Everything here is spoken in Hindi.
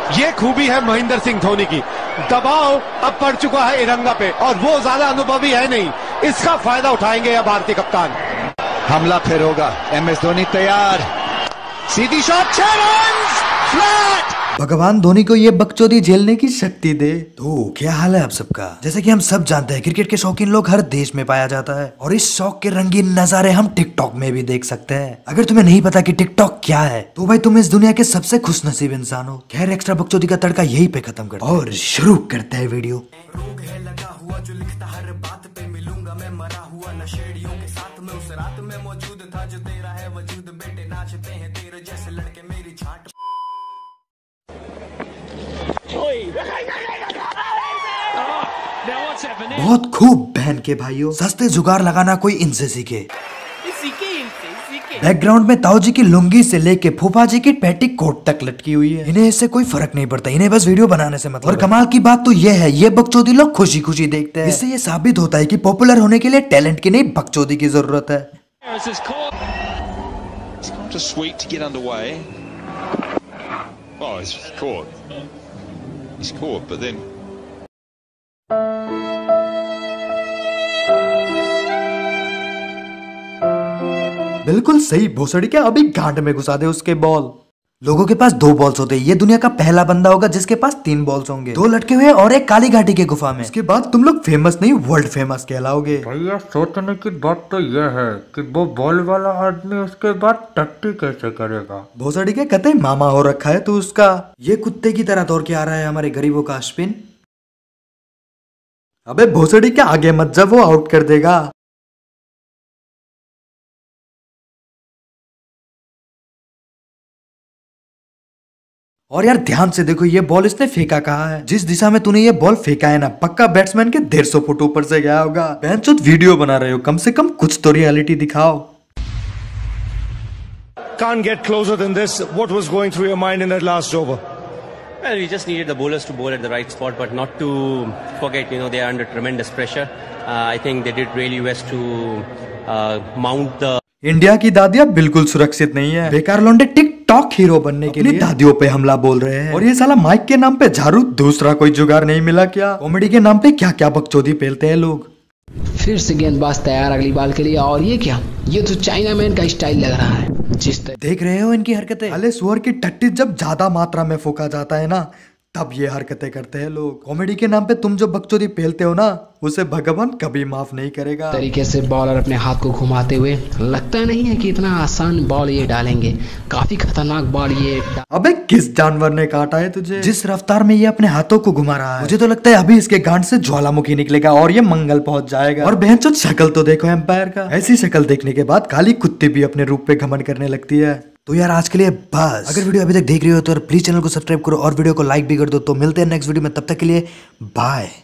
ये खूबी है महेंद्र सिंह धोनी की, दबाव अब पड़ चुका है इरंगा पे और वो ज्यादा अनुभवी है नहीं, इसका फायदा उठाएंगे यह भारतीय कप्तान। हमला फिर होगा, MS धोनी तैयार, सीधी शॉट, 6 रन फ्लैट। भगवान धोनी को ये बकचोदी झेलने की शक्ति दे। तो क्या हाल है आप सबका? जैसे कि हम सब जानते हैं क्रिकेट के शौकीन लोग हर देश में पाया जाता है और इस शौक के रंगीन नजारे हम टिकटॉक में भी देख सकते हैं। अगर तुम्हें नहीं पता कि टिकटॉक क्या है तो भाई तुम इस दुनिया के सबसे खुशनसीब इंसान हो। खैर एक्स्ट्रा बकचोदी का तड़का यही पे खत्म करते हैं और शुरू करते हैं वीडियो। रोग है लगा हुआ जो लिखता हर बात पे, मिलूंगा मैं मरा हुआ नशेड़ियों के साथ में, उस रात में मौजूद था जो तेरा है वजूद, बेटे नाचते हैं तेरे जैसे लड़के मेरी छाट। बहुत खूब बहन के भाइयों, सस्ते जुगाड़ लगाना कोई इनसे सीखे। बैकग्राउंड में ताऊ जी की लुंगी से लेके फूफा जी की पेटीकोट तक लटकी हुई है। इन्हें इससे कोई फर्क नहीं पड़ता, इन्हें बस वीडियो बनाने से मतलब। और कमाल की बात तो ये है, ये बकचोदी लोग खुशी खुशी देखते हैं। इससे ये साबित होता है कि पॉपुलर होने के लिए टैलेंट की नहीं बकचोदी की जरूरत है। बिल्कुल सही भोसड़ी के, अभी गांड में घुसा दे उसके बॉल। लोगों के पास 2 बॉल्स होते हैं, ये दुनिया का पहला बंदा होगा जिसके पास 3 बॉल्स होंगे, 2 लटके हुए और एक काली घाटी के गुफा में। इसके बाद तुम लोग फेमस नहीं वर्ल्ड फेमस कहलाओगे। भैया सोचने की बात तो यह है कि वो बॉल वाला आदमी उसके बाद टट्टी कैसे करेगा। भोसड़ी के कते मामा हो रखा है तू उसका। ये कुत्ते की तरह दौड़ के आ रहा है हमारे गरीबों का स्पिन। अबे भोसड़ी के आगे मत जा, वो आउट कर देगा। और यार ध्यान से देखो, ये बॉल इसने फेंका कहाँ है? जिस दिशा में तूने ये बॉल फेंका है ना, पक्का बैट्समैन के 150 फुट ऊपर से गया होगा। बेंचोद वीडियो बना रहे हो, कम से कम कुछ तो रियलिटी दिखाओ। Can't get closer than this. What was going through your mind in that last over? Well, we just needed the bowlers to bowl at the right spot, but not to forget, they are under tremendous pressure. I think they did really best to mount the. India की दादियाँ बिल्कुल सुरक्षित नहीं है। बेकार लौंडे टिक टॉक हीरो बनने के लिए दादियों पे हमला बोल रहे हैं। और ये साला माइक के नाम पे झाड़ू, दूसरा कोई जुगाड़ नहीं मिला क्या? कॉमेडी के नाम पे क्या क्या बकचोदी पेलते हैं लोग। फिर से गेंदबाज तैयार अगली बाल के लिए। और ये क्या, ये तो चाइना मैन का स्टाइल लग रहा है। देख रहे हो इनकी हरकतें? अले सुअर की टट्टी जब ज्यादा मात्रा में फूका जाता है ना, तब ये हरकतें करते हैं लोग। कॉमेडी के नाम पे तुम जो बकचोदी पेलते हो ना, उसे भगवान कभी माफ नहीं करेगा। तरीके से बॉलर अपने हाथ को घुमाते हुए, लगता नहीं है कि इतना आसान बॉल ये डालेंगे, काफी खतरनाक बॉल ये। अबे किस जानवर ने काटा है तुझे? जिस रफ्तार में ये अपने हाथों को घुमा रहा है, मुझे तो लगता है अभी इसके गांड से ज्वालामुखी निकलेगा और ये मंगल पहुंच जाएगा। और बहनचोद शक्ल तो देखो एम्पायर का। ऐसी शक्ल देखने के बाद काली कुत्ती भी अपने रूप पे घमंड करने लगती है। तो यार आज के लिए बस। अगर वीडियो अभी तक देख रही हो तो प्लीज चैनल को सब्सक्राइब करो और वीडियो को लाइक भी कर दो। तो मिलते हैं नेक्स्ट वीडियो में, तब तक के लिए बाय।